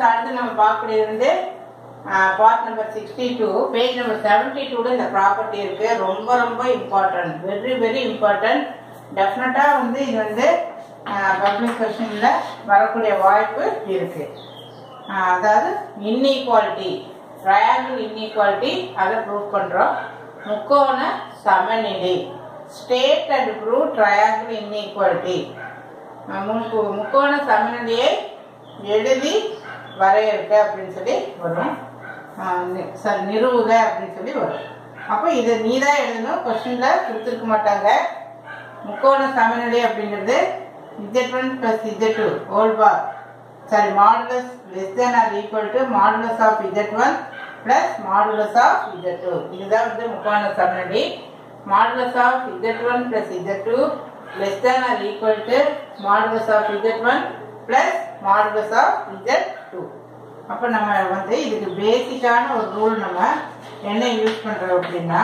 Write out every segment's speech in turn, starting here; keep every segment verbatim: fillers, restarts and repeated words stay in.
அடுத்து நம்ம பார்க்கக்கூடியது வந்து part number sixty two page number seventy டூல இந்த ப்ராப்பர்ட்டி இருக்கு. ரொம்ப ரொம்ப இம்பார்ட்டன்ட், வெரி வெரி இம்பார்ட்டன்ட். டெஃபினட்டா வந்து இது வந்து பப்ளிக் கொஸ்டின்ல வரக்கூடிய வாய்ப்பு இருக்கு. அதாவது இன்இக்வாலிட்டி, ட்ரையாங்கிள் இன்இக்வாலிட்டி, அதை ப்ரூவ் பண்றோம். முக்கோண சமநிலை, state and prove triangle inequality. முக்கோண சமநிலையை எழுதி வரையறுக்க அப்படின்னு சொல்லி வரும். சாரி, நிறுவுக அப்படின்னு சொல்லி வரும். அப்போ இதை நீ தான் எழுதணும், கொஸ்டின்ல கொடுத்துருக்க மாட்டாங்க. முக்கோண சமநிலை அப்படிங்கிறது z one plus z two whole bar sorry modulus less than or equal to modulus of z one plus modulus of z two. இதுதான் வந்து முக்கோண சமநிலை. Modulus of z one plus z two less than or equal to modulus of z one plus modulus of z two. அப்ப நம்ம வந்து இதுக்கு பேசிக்கான ஒரு ரூல் நம்ம என்ன யூஸ் பண்றோம் அப்படின்னா,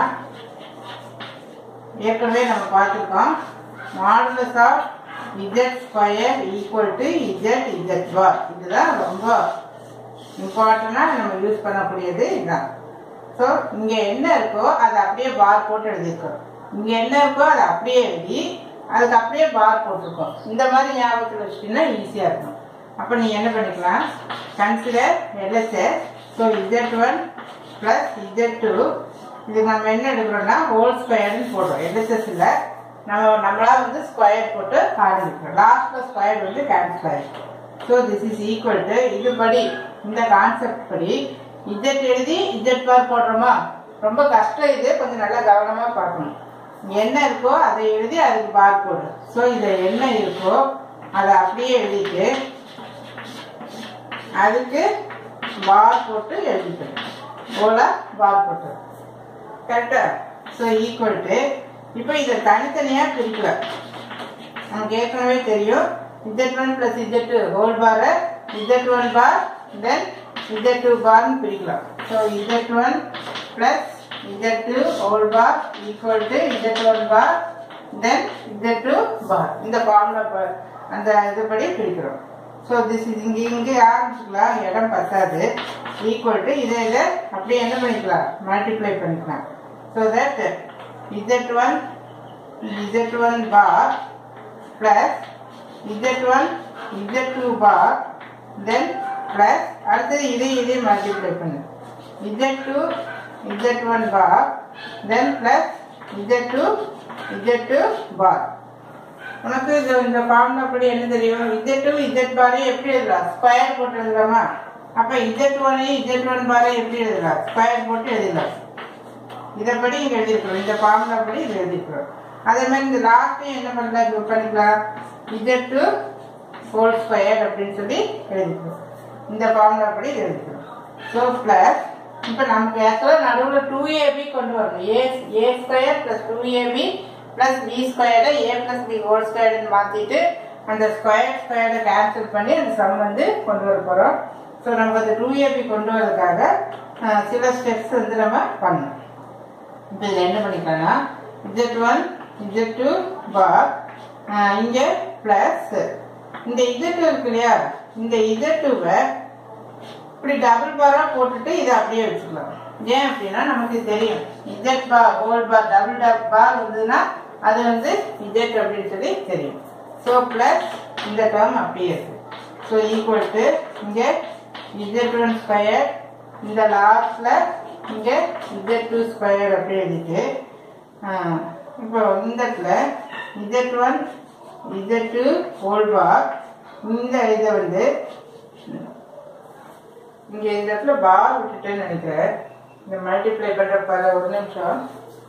ஏற்கனவே நம்ம பார்த்துருக்கோம். modulus of z square equal to z z bar. இதுதான் ரொம்ப இம்பார்ட்டண்டா நம்ம யூஸ் பண்ணக்கூடியது இதுதான். ஸோ இங்க என்ன இருக்கோ அதை அப்படியே பார் போட்டு எழுதியிருக்கோம். இங்க என்ன இருக்கோ அதை அப்படியே எழுதி அதுக்கு அப்படியே பார் போட்டிருக்கோம். இந்த மாதிரி ஞாபகத்தில் வச்சுட்டீங்கன்னா ஈஸியா இருக்கும். அப்ப நீ என்ன பண்ணிக்கலாம், consider LSS. So z one plus z two, இதுக்கு நம்ம என்ன எடுக்கிறோம்னா ஹோல் ஸ்கொயர்னு போடுறோம். எல்எஸ்எஸ் இல்லை, நம்ம நம்மளா வந்து ஸ்கொயர் போட்டு ஆரம்பிக்கிறோம். லாஸ்ட்ல ஸ்கொயர் வந்து கேன்சல் ஆயிடும். So this is equal to, இதுபடி இந்த கான்செப்ட் படி இஜெட் எழுதி இஜெட் பார் போடுறோமா. ரொம்ப கஷ்டம் இது, கொஞ்சம் நல்லா கவனமா பார்க்கணும். என்ன இருக்கோ அதை எழுதி அதுக்கு பார் போடு. ஸோ இதை என்ன இருக்கோ அதை அப்படியே எழுதிட்டு அதுக்கு பார் போட்டு எழுதிட்டு போல பார் போட்டு கரெக்டா. ஸோ ஈக்குவல் டு, இப்போ இதை தனித்தனியா பிரிக்கல. நமக்கு ஏற்கனவே தெரியும் z one plus z two whole bar z one bar then z two பார்னு பிரிக்கலாம். So z one plus z two whole bar equal to z one bar then z two bar. இந்த formula அந்த இதுபடி பிரிக்கிறோம். So this is இங்கே இங்கே ஆரம்பிச்சுக்கலாம், இடம் பத்தாது. ஈக்குவல் டு இதை இதை அப்படியே என்ன பண்ணிக்கலாம், மல்டிப்ளை பண்ணிக்கலாம். So that z one z one bar plus z one z two bar then plus அடுத்தது இதை இதை மல்டிப்ளை பண்ணு z two z one bar then plus z two z two bar. உனக்கு இந்த ஃபார்முலா படி என்ன தெரியும், இஜெட் டூ இஜெட் பாரை எப்படி எழுதலாம், ஸ்கொயர் போட்டு எழுதலாமா. அப்ப இஜெட் ஒன் இஜெட் ஒன் பாரை எப்படி எழுதலாம், ஸ்கொயர் போட்டு எழுதலாம். இதைப்படி இங்க எழுதிருக்கிறோம், இந்த ஃபார்முலா படி இது எழுதிருக்கிறோம். அதே மாதிரி இந்த லாஸ்ட்டையும் என்ன பண்ணலாம் பண்ணிக்கலாம், இஜெட் டூ ஹோல் ஸ்கொயர் அப்படின்னு சொல்லி எழுதிக்கிறோம். இந்த ஃபார்முலா படி எழுதிக்கிறோம். ஸோ பிளஸ் இப்போ நமக்கு ஆக்சுவலாக நடுவில் டூ ஏபி கொண்டு வரணும். A A square plus two AB plus B ஸ்கொயரை ஏ பிளஸ் பி ஹோல் ஸ்கொயர்னு மாற்றிட்டு அந்த ஸ்கொயர் ஸ்கொயரை கேன்சல் பண்ணி அந்த சம் வந்து கொண்டு வர போகிறோம். ஸோ நம்ம அந்த டூ ஏபி கொண்டு வரதுக்காக சில ஸ்டெப்ஸ் வந்து நம்ம பண்ணணும். இப்போ இதில் என்ன பண்ணிக்கலாம்னா z one z two bar இங்கே பிளஸ் இந்த இஜெட் டூ இருக்கு இல்லையா, இந்த இஜெட் டூவை இப்படி டபுள் பாரா போட்டுட்டு இதை அப்படியே வச்சுக்கலாம். ஏன் அப்படின்னா நமக்கு தெரியும் z bar whole bar double double bar வந்ததுன்னா அது வந்து இஜெட் அப்படின்னு சொல்லி தெரியும். ஸோ பிளஸ் இந்த டேர்ம் அப்படியே இருக்கு. ஸோ ஈக்குவல் டு இங்கே இஜெட் ஒன் ஸ்கொயர் இந்த லாஸ்ட்ல இங்கே இஜெட் டூ ஸ்கொயர் அப்படி எழுதிட்டு இப்போ இந்த இடத்துல z one z two whole bar இந்த இதை வந்து இங்க இந்த இடத்துல பார் விட்டுட்டேன்னு நினைக்கிறேன். இந்த மல்டிப்ளை பண்ற பல ஒரு நிமிஷம்.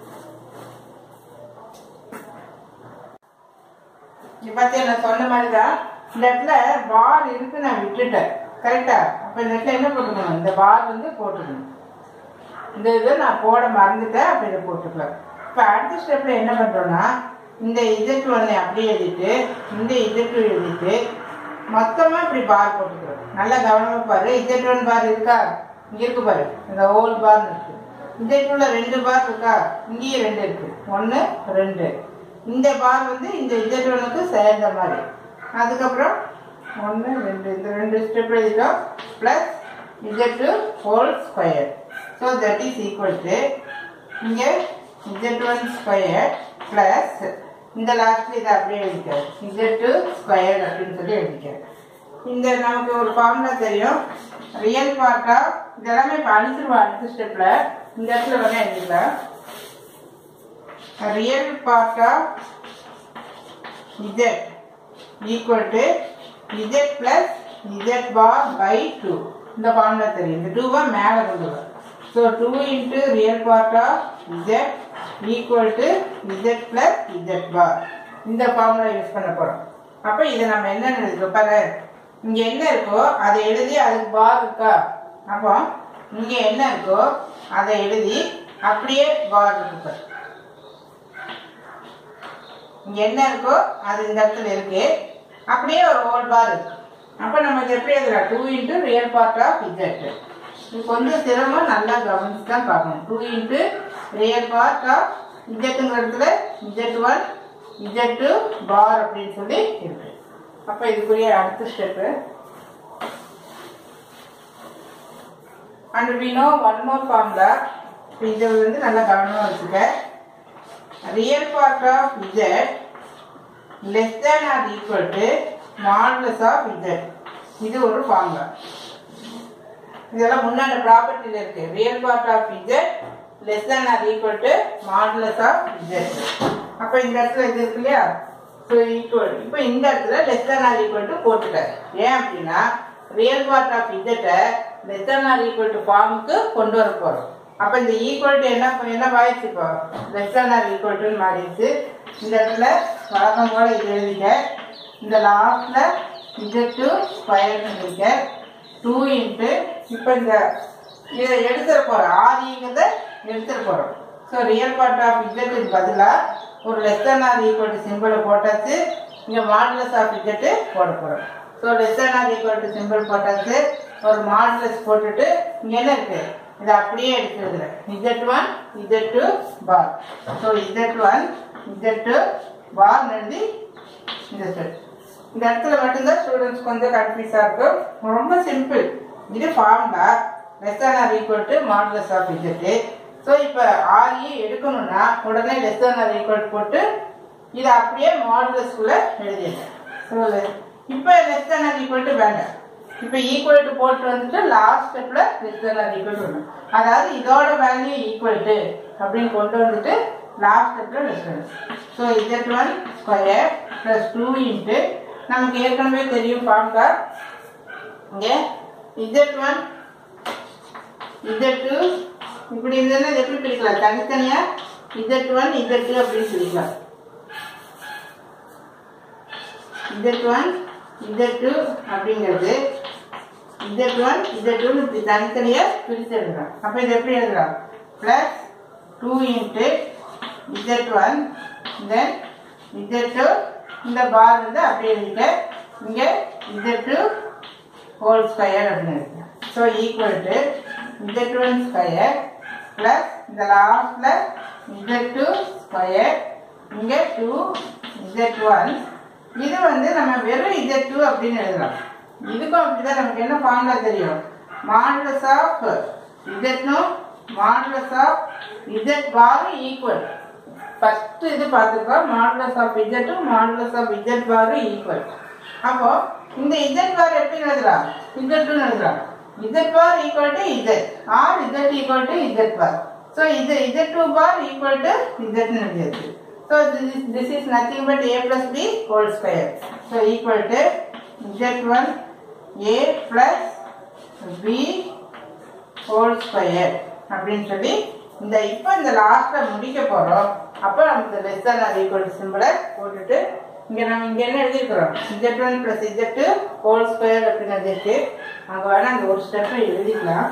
இங்க பார்த்தா நான் சொன்ன மாதிரிதான் இந்த இடத்துல பார் இருக்கு, நான் விட்டுட்டேன் கரெக்டா. அப்ப இந்த இடத்துல என்ன போட்டுக்கணும், இந்த பார் வந்து போட்டுக்கணும். இந்த இதை நான் போட மறந்துட்டேன், அப்ப இதை போட்டுக்கலாம். இப்ப அடுத்த ஸ்டெப்ல என்ன பண்றோம்னா இந்த இஜெட் ஒன்னை அப்படியே எழுதிட்டு இந்த இஜெட் டூ எழுதிட்டு மொத்தமா இப்படி பார் போட்டுக்கிறோம். நல்லா கவனமா பாரு. இஜெட் ஒன் பார் இருக்கா, இங்க இருக்கு பாரு, இந்த ஹோல் பார் இருக்கு. இஜெட் டூல ரெண்டு பார் இருக்கா, இங்கேயும் ரெண்டு இருக்கு, ஒன்னு ரெண்டு. இந்த பார் வந்து இந்த இஜெட் ஒனுக்கு சேர்ந்த மாதிரி. அதுக்கப்புறம் ஒன்று ரெண்டு இந்த ரெண்டு ஸ்டெப் எழுதிட்டோம் plus z two whole square. So that is equal to இங்கே இசட் ஒன் ஸ்கொயர் ப்ளஸ் இந்த லாஸ்ட்ல இதை அப்படியே எழுதிக்க இசட் டூ ஸ்கொயர் அப்படின்னு சொல்லி எழுதிக்க. இந்த நமக்கு ஒரு ஃபார்முலா தெரியும், ரியல் பார்ட்டா இதெல்லாமே இப்போ அழிச்சிருவா அடுத்த ஸ்டெப்ல. இந்த இடத்துல வேணா எழுதிக்கலாம், ரியல் பார்ட்டா z equal to z plus z bar by two. இந்த ஃபார்முலா தெரியும், இந்த two வா மேல கொண்டு வா. So two into real part of z equal to z plus z bar. இந்த ஃபார்முலா யூஸ் பண்ண போறோம். அப்ப இதை நம்ம என்ன எழுதுறோம் பாரு, இங்க என்ன இருக்கோ அதை எழுதி அதுக்கு பார் இருக்கா, அப்போ இங்க என்ன இருக்கோ அதை எழுதி அப்படியே பார் இருக்கு. இங்க என்ன இருக்கோ அது இந்த இடத்துல இருக்கு, அப்படியே ஒரு ஹோல் பார் இருக்கு. அப்ப நமக்கு எப்படி எழுதலாம், two into real part of z. இது கொஞ்சம் சிரமம், நல்லா கவனிச்சு தான் பார்க்கணும். Two into real part of இசட்டுங்கிற இடத்துல z one z two bar அப்படின்னு சொல்லி இருக்கு. அப்ப இதுக்குரிய அடுத்த step, and we know one more formula. இது வந்து நல்லா கவனமா வச்சுக்க. Real part of z less than or equal to modulus of z. இது ஒரு ஃபார்முலா. இதெல்லாம் முன்னாடி ப்ராப்பர்ட்டில இருக்கு. Real part of z less than or equal to modulus of z. அப்ப இந்த இடத்துல இது இருக்கு இல்லையா, ஸோ ஈக்குவல். இப்போ இந்த இடத்துல less than or equal to போட்டுட்டாரு. ஏன் அப்படின்னா real part of z less than or equal to ஃபார்முக்கு கொண்டு வர போறோம். அப்ப இந்த ஈக்குவல் டு என்ன என்ன ஆயிடுச்சு, இப்போ less than or equal to மாறிடுச்சு. இந்த இடத்துல வழக்கம் போல இது எழுதிக்க, இந்த லாஸ்ட்ல இசட் டூ ஸ்கொயர் எழுதிக்க, டூ இன்ட்டு இப்போ இந்த இதை எடுத்துட போறோம், ஆதிங்கிறத எடுத்துட போறோம். ஸோ ரியல் பார்ட் ஆஃப் இசட்டுக்கு பதிலாக ஒரு less than or equal to சிம்பிளை போட்டாச்சு, இங்கே மாடுலஸ் ஆஃப் இசட்டு போட போறோம். So less than or equal to symbol போட்டாச்சு, ஒரு மாடுலஸ் போட்டுட்டு இங்கே என்ன இருக்கு இதை அப்படியே எடுத்துருக்குறேன், Z one z two bar. So z one z two bar எழுதி இந்த ஸ்டெப். இந்த இடத்துல மட்டும்தான் ஸ்டூடெண்ட்ஸ் கொஞ்சம் கன்ஃபியூஸாக இருக்கும். ரொம்ப சிம்பிள், இது formula less than or equal to modulus of z. So இப்போ ஆர்இ எடுக்கணும்னா உடனே லெஸ் தேன் ஆர் ஈக்குவல் போட்டு இதை அப்படியே மாடுலஸ்குள்ள எழுதிடுறேன். ஸோ இப்போ less than or equal to வேண்டாம், இப்போ ஈக்குவல் டு போட்டு வந்துட்டு லாஸ்ட் ஸ்டெப்ல less than or equal to வரும். அதாவது இதோட வேல்யூ ஈக்குவல் டு அப்படின்னு கொண்டு வந்துட்டு லாஸ்ட் ஸ்டெப்ல less than. So z one square plus two into நமக்கு ஏற்கனவே தெரியும் ஃபார்முலா, இங்கே இசட் ஒன் இசட் டூ இப்படி இருந்ததுன்னா எப்படி பிரிக்கலாம், தனித்தனியா இசட் ஒன் இசட் டூ அப்படின்னு பிரிக்கலாம். இசட் ஒன் இசட் டூ அப்படிங்கிறது இசட் ஒன் இசட் டூ இப்படி தனித்தனியா பிரித்து எழுதுறோம். அப்போ இது எப்படி எழுதுறோம், plus two into z one then z two, இந்த பார் வந்து அப்படியே எழுதிக்க, இங்கே இசட் டூ ஹோல் ஸ்கொயர் அப்படின்னு இருக்கு. So equal to z one square plus இந்த லாஸ்ட்ல இசட் டூ ஸ்கொயர், இங்கே டூ இசட் ஒன். இது வந்து நம்ம வெறும் இசட் டூ அப்படின்னு எழுதலாம். இதுக்கும் அப்படிதான், நமக்கு என்ன ஃபார்முலா தெரியும், மாடுலஸ் ஆஃப் இசட்னும் மாடுலஸ் ஆஃப் இசட் பாரும் ஈக்குவல். ஃபர்ஸ்ட் இது பார்த்துக்கோ, மாடுலஸ் ஆஃப் இசட்டும் மாடுலஸ் ஆஃப் இசட் பாரும் ஈக்குவல். அப்போ இந்த இசட் பார் எப்படி எழுதலாம், இசட் டூ எழுதலாம். Z bar equal to z or z equal to z bar. So இது z two bar equal to இசட்னு எழுதியாச்சு. So this is, this is nothing but a plus b whole square. So equal to z one a plus b whole square அப்படின்னு சொல்லி இந்த இப்போ இந்த லாஸ்ட்டை முடிக்க போகிறோம். அப்போ நமக்கு less than or equal to சிம்பிளை போட்டுட்டு இங்கே நம்ம இங்கே என்ன எழுதியிருக்கிறோம், z one plus z two whole square அப்படின்னு எழுதிருக்கு. அங்கே வேணால் அந்த ஒரு ஸ்டெப்பை எழுதிக்கலாம்.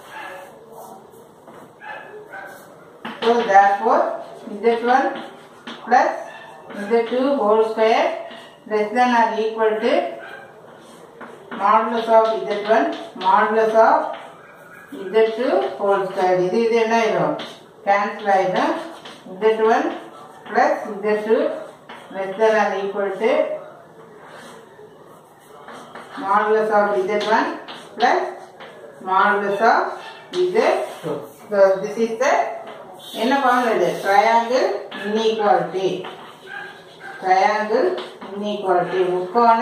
So therefore z one plus z two whole square less than or equal to modulus of z one modulus of z two whole square. இது இது என்ன ஆயிடும், cancel ஆயிடும். Z one plus z two less than or equal to modulus of z one plus modulus of z two. So this is the என்ன formula? Triangle inequality. Triangle inequality. முக்கோண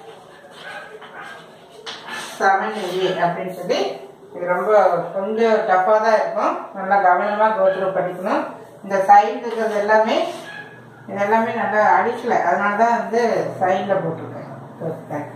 சமநிலை அப்படின்னு சொல்லி இது ரொம்ப கொஞ்சம் டஃப்பாக தான் இருக்கும். நல்லா கவனமாக கோத்ரூ படிக்கணும். இந்த சைன் இருக்கிறது எல்லாமே இது எல்லாமே நல்லா அடிக்கலை, அதனால தான் வந்து சைனில் போட்டிருக்கேன்.